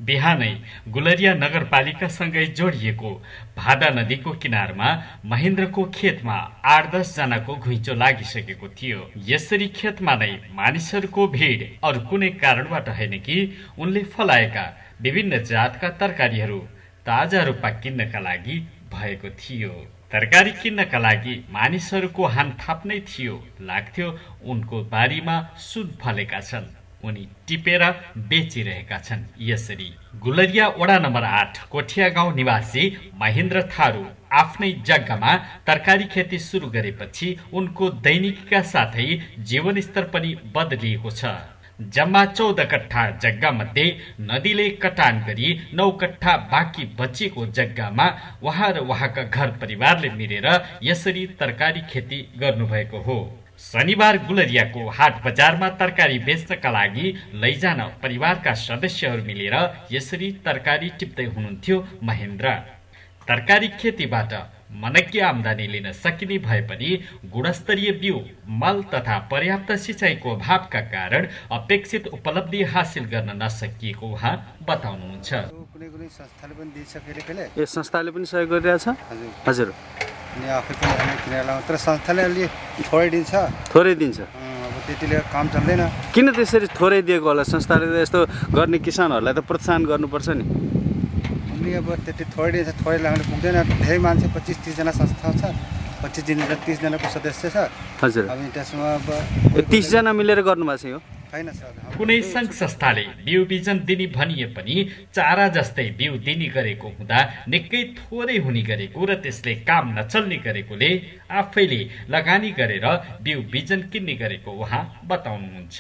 बिहानै गुलरिया नगरपालिकासँगै जोडिएको भादा नदीको किनारमा महेन्द्रको खेतमा 8-10 जनाको घुइँचो लागिसकेको थियो। यसरी खेतमा नै मानिसहरूको भिड अरू कुनै कारणबाट होइन कि उनले फलाएका विभिन्न जातका तरकारीहरू ताजा रूपमा किन्नका लागि भएको थियो। तरकारी किन्नका लागि मानिसहरूको हानथाप नै थियो। लाग्थ्यो उनको बारीमा सुन फलेका छन्, उनी टिपेर बेचिरहेका छन्। यसरी गुलरिया वडा नम्बर 8 कोठिया गाउँ निवासी महेन्द्र थारू आफ्नै जग्गामा तरकारी खेती सुरु गरेपछि उनको दैनिकीका साथै जीवनस्तर पनि बदलिएको छ। जम्मा 14 कट्ठा जग्गा मध्ये नदीले कटान गरी 9 कट्ठा बाँकी बचेको जग्गामा उहाँ र उहाँका घर परिवारले मिलेर यसरी तरकारी खेती गर्नुभएको हो। शनिबार गुलरियाको हाट बजारमा तरकारी बेच्नका लागि लैजान परिवारका सदस्यहरू मिलेर यसरी तरकारी टिप्दै हुनुहुन्थ्यो महेन्द्र। तरकारी खेतीबाट मनकी आमदानी लिन सकिने भए पनि गुणस्तरीय बिउ, मल तथा पर्याप्त सिँचाइको अभावका कारण अपेक्षित उपलब्धि हासिल गर्न नसकिएको उहाँ बताउनुहुन्छ। कुनै संस्थाले पनि दिइसकेले यो संस्थाले पनि सहयोग गरिरहेछ। हजुर अनि आफै पनि हामी किनेर ल्याउँ, तर संस्थाले अलि थोरै दिन्छ। थोरै दिन्छ, अब त्यतिले काम चल्दैन। किन त्यसरी थोरै दिएको होला? संस्थाले यस्तो गर्ने किसानहरूलाई त प्रोत्साहन गर्नुपर्छ नि। अनि अब त्यति थोरै दिन्छ, थोरै ल्याउनु पुग्दैन। धेरै मान्छे 25-30 जना संस्था छ, 25-30 जनाको सदस्य छ। हजुर, अब त्यसमा अब 30 जना मिलेर गर्नुभएको छ यो? छैन सर। कुनै संघ संस्थाले बिउ बिजन दिने भनिए पनि चारा जस्तै बिउ दिने गरेको हुँदा निकै थोरै हुने गरेको र त्यसले काम नचल्ने गरेकोले आफैले लगानी गरेर बिउ बिजन किन्ने गरेको उहाँ बताउनुहुन्छ।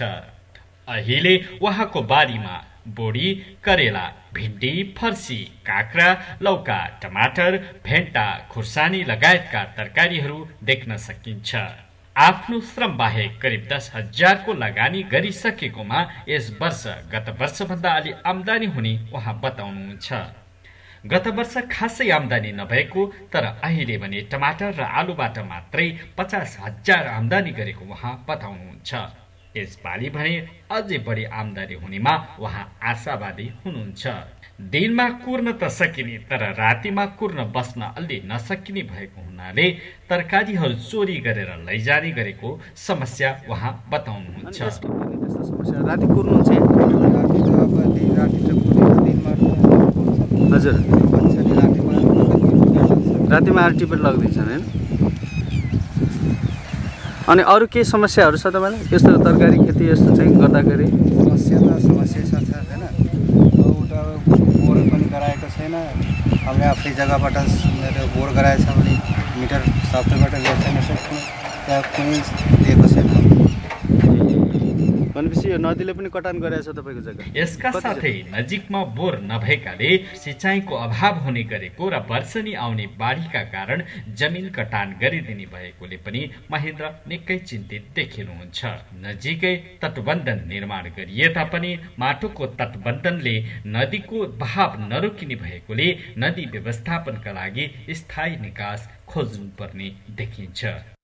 अहिले उहाँको बारीमा बोडी, करेला, भिन्डी, फर्सी, काँक्रा, लौका, टमाटर, भेन्टा, खुर्सानी लगायतका तरकारीहरू देख्न सकिन्छ। आफ्नो श्रम बाहेक करिब 10,000 को लगानी गरिसकेकोमा यस वर्ष गत वर्षभन्दा अलि आमदानी हुने उहाँ बताउनुहुन्छ। गत वर्ष खासै आमदानी नभएको तर अहिले भने टमाटर र आलुबाट मात्रै 50,000 आमदानी गरेको उहाँ बताउनुहुन्छ। यसपालि भने अझै बढी आमदानी हुनेमा उहाँ आशावादी हुनुहुन्छ। दिनमा कुर्न त सकिने तर रातिमा कुर्न बस्न अलि नसकिने भएको हुनाले तरकारीहरू चोरी गरेर लैजाने गरेको समस्या उहाँ बताउनुहुन्छ। राति कुर्नुहुन्छ? हजुर, रातिमा आएर टिपेर लग्दैछन् होइन? अनि अरू केही समस्याहरू छ तपाईँलाई यस्तो तरकारी खेती यस्तो चाहिँ गर्दाखेरि? समस्या छैन, उता बोर पनि गराएको छैन। हामीले आफ्नै जग्गाबाट बोर गराएको छ भने मिटर सफ्टबाट ल्याउन सक्छौँ, त्यहाँ कुनै दिएको छैन। भनेपछि यो नदीले पनि कटान गरेछ तपाईँको जग्गा? यसका साथै नजिकमा बोर नभएकाले सिँचाइको अभाव हुने गरेको र वर्षनी आउने बाढीका कारण जमिन कटान गरिदिने भएकोले पनि महेन्द्र निकै चिन्तित देखिनुहुन्छ। नजिकै तटबन्धन निर्माण गरिए तापनि माटोको तटबन्धनले नदीको बहाव नरोकिने भएकोले नदी व्यवस्थापनका लागि स्थायी निकास खोज्नुपर्ने देखिन्छ।